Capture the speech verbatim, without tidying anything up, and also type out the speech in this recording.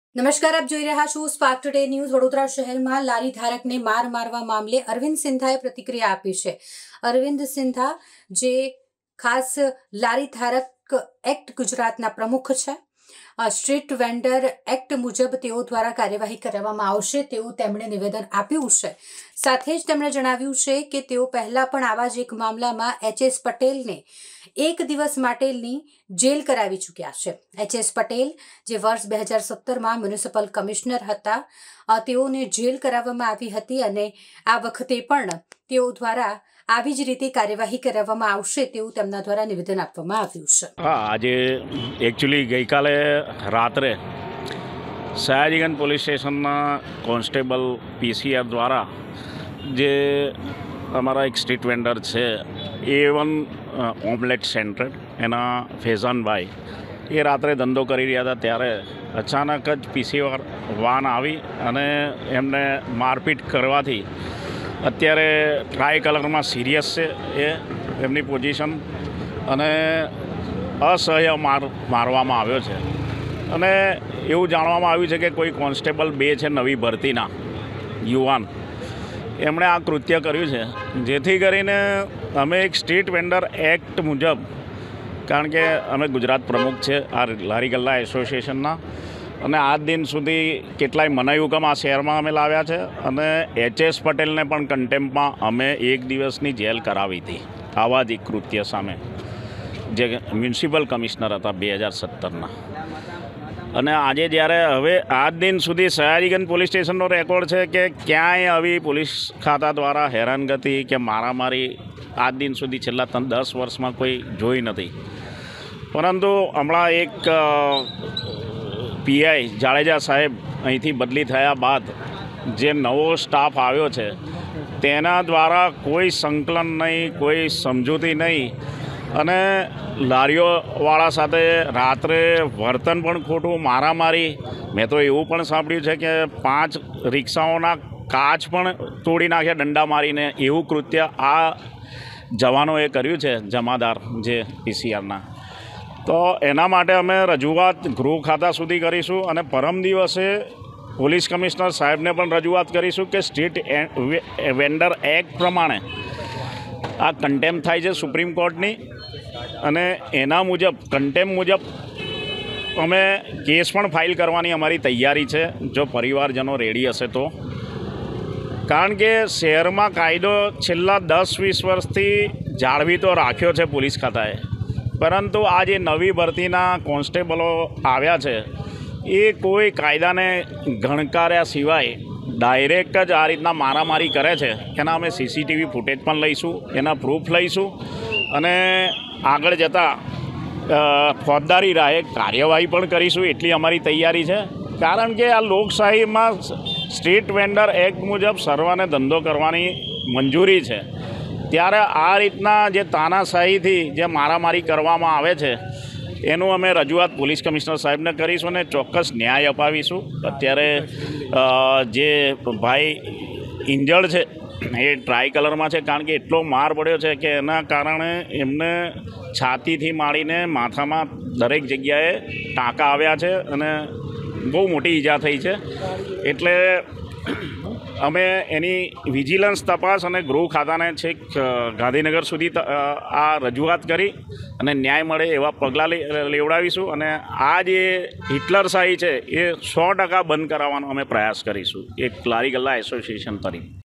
નમસ્કાર, આપ જોઈ રહ્યા છો સ્પાર્ક ટુડે ન્યૂઝ। વડોદરા શહેરમાં લારી ધારકને માર મારવા મામલે અરવિંદ સિંધાએ પ્રતિક્રિયા આપી છે। અરવિંદ સિંધા જે ખાસ લારી ધારક એક્ટ ગુજરાતના પ્રમુખ છે। સ્ટ્રીટ વેન્ડર એક્ટ મુજબ તેઓ દ્વારા કાર્યવાહી કરવામાં આવશે તેવું તેમણે નિવેદન આપ્યું છે। સાથે જ તેમણે જણાવ્યું છે કે તેઓ પહેલા પણ આવા જ એક મામલામાં એચ એસ પટેલને એક દિવસ માટેની જેલ કરાવી ચૂક્યા છે। એચ એસ પટેલ જે વર્ષ બે હજાર સત્તરમાં મ્યુનિસિપલ કમિશનર હતા, તેઓને જેલ કરાવવામાં આવી હતી અને આ વખતે પણ તેઓ દ્વારા આવી જ રીતે કાર્યવાહી કરવામાં આવશે તેવું તેમના દ્વારા નિવેદન આપવામાં આવ્યું છે। હા, આજે એકચ્યુઅલી ગઈકાલે રાત્રે સયાજીગંજ પોલીસ સ્ટેશનના કોન્સ્ટેબલ પીસીઆર દ્વારા જે અમારા એક સ્ટ્રીટ વેન્ડર છે એ વન ઓમલેટ સેન્ટર એના ફેઝાનભાઈ એ રાત્રે ધંધો કરી રહ્યા હતા ત્યારે અચાનક જ પીસીઆર વાન આવી અને એમને મારપીટ કરવાથી અત્યારે ટ્રાય કલરમાં સિરિયસ છે એ એમની પોઝિશન અને અસહ્ય માર મારવામાં આવ્યો છે અને એવું જાણવામાં આવ્યું છે કે કોઈ કોન્સ્ટેબલ બે છે નવી ભરતીના યુવાન, એમણે આ કૃત્ય કર્યું છે, જેથી કરીને અમે એક સ્ટ્રીટ વેન્ડર એક્ટ મુજબ, કારણ કે અમે ગુજરાત પ્રમુખ છે આ લારી ગલ્લા એસોસિએશનના, અને આજ દિન સુધી કેટલાય મનાઈ હુકમ આ શહેરમાં અમે લાવ્યા છે અને એચ એસ પટેલને પણ કન્ટેમ્પમાં અમે એક દિવસની જેલ કરાવી હતી આવા જ એક કૃત્ય સામે, જે મ્યુનિસિપલ કમિશનર હતા બે હજાર સત્તરના। અને આજે જ્યારે હવે આજ દિન સુધી સયાજીગંજ પોલીસ સ્ટેશનનો રેકોર્ડ છે કે ક્યાંય આવી પોલીસ ખાતા દ્વારા હેરાનગતિ કે મારામારી આજ દિન સુધી છેલ્લા ત્રણ દસ વર્ષમાં કોઈ જોઈ નથી। પરંતુ હમણાં એક પીઆઈ જાડેજા સાહેબ અહીંથી બદલી થયા બાદ જે નવો સ્ટાફ આવ્યો છે તેના દ્વારા કોઈ સંકલન નહીં, કોઈ સમજૂતી નહીં અને લારીઓવાળા સાથે રાત્રે વર્તન પણ ખોટું, મારામારી। મેં તો એવું પણ સાંભળ્યું છે કે પાંચ રિક્ષાઓના કાચ પણ તોડી નાખ્યા દંડા મારીને, એવું કૃત્ય આ જવાનોએ કર્યું છે, જમાદાર જે પીસીઆરના। તો એના માટે અમે રજૂઆત ગૃહ ખાતા સુધી કરીશું અને પરમ દિવસે પોલીસ કમિશનર સાહેબને પણ રજૂઆત કરીશું કે સ્ટ્રીટ વેન્ડર એક્ટ પ્રમાણે આ કન્ટેમ્પ થાય છે સુપ્રીમ કોર્ટની અને એના મુજબ કન્ટેમ્પ મુજબ અમે કેસ પણ ફાઇલ કરવાની અમારી તૈયારી છે જો પરિવારજનો રેડી હશે તો। કારણ કે શહેરમાં કાયદો છેલ્લા દસ વીસ વર્ષથી જાળવી તો રાખ્યો છે પોલીસ ખાતાએ, પરંતુ આ જે નવી ભરતીના કોન્સ્ટેબલો આવ્યા છે એ કોઈ કાયદાને ગણકાર્યા સિવાય ડાયરેક્ટ જ આ રીતના મારામારી કરે છે। એના અમે સીસીટીવી ફૂટેજ પણ લઈશું, એના પ્રૂફ લઈશું અને આગળ જતાં ફોજદારી રાહે કાર્યવાહી પણ કરીશું, એટલી અમારી તૈયારી છે। કારણ કે આ લોકશાહીમાં સ્ટ્રીટ વેન્ડર એક્ટ મુજબ સર્વને ધંધો કરવાની મંજૂરી છે, ત્યારે આ રીતના જે તાનાશાહીથી જે મારામારી કરવામાં આવે છે એનું અમે રજૂઆત પોલીસ કમિશનર સાહેબને કરીશું અને ચોક્કસ ન્યાય અપાવીશું। અત્યારે જે ભાઈ ઇન્જર્ડ છે એ ટ્રાય કલરમાં છે, કારણ કે એટલો માર પડ્યો છે કે એના કારણે એમને છાતીથી માંડીને માથામાં દરેક જગ્યાએ ટાંકા આવ્યા છે અને બહુ મોટી ઈજા થઈ છે। એટલે અમે એની વિજિલન્સ તપાસ અને ગૃહ ખાતાને છેક ગાંધીનગર સુધી આ રજૂઆત કરી અને ન્યાય મળે એવા પગલાં લેવડાવીશું અને આ જે હિટલરશાહી છે એ સો ટકા બંધ કરાવવાનો અમે પ્રયાસ કરીશું એક લારી ગલ્લા એસોસિએશન તરીકે।